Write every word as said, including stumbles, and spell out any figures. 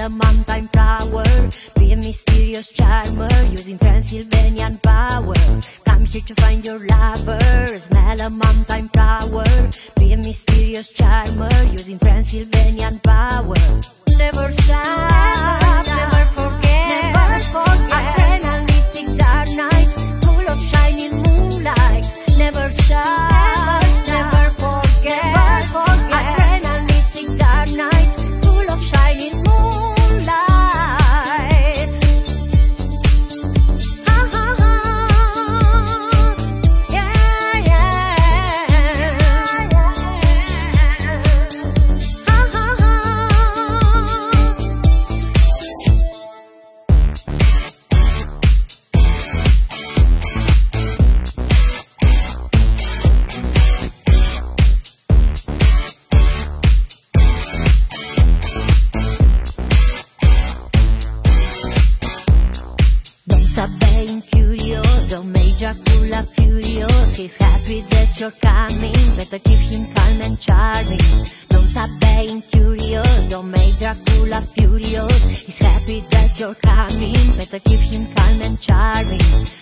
smell a mountain flower. Be a mysterious charmer using Transylvanian power. Come here to find your lover. Smell a mountain flower. Be a mysterious charmer using Transylvanian power. Never stop, never forget, never forget. Analytic dark nights, full of shining moonlight. Never stop, never forget, never forget. Analytic dark nights, full of shining moonlight. Ha ha ha, yeah yeah. Ha ha ha. Don't stop being curious, don't make Dracula furious. He's happy that you're coming, better keep him calm and charming. Don't stop being curious, don't make Dracula furious. He's happy that you're coming, better keep him calm and charming.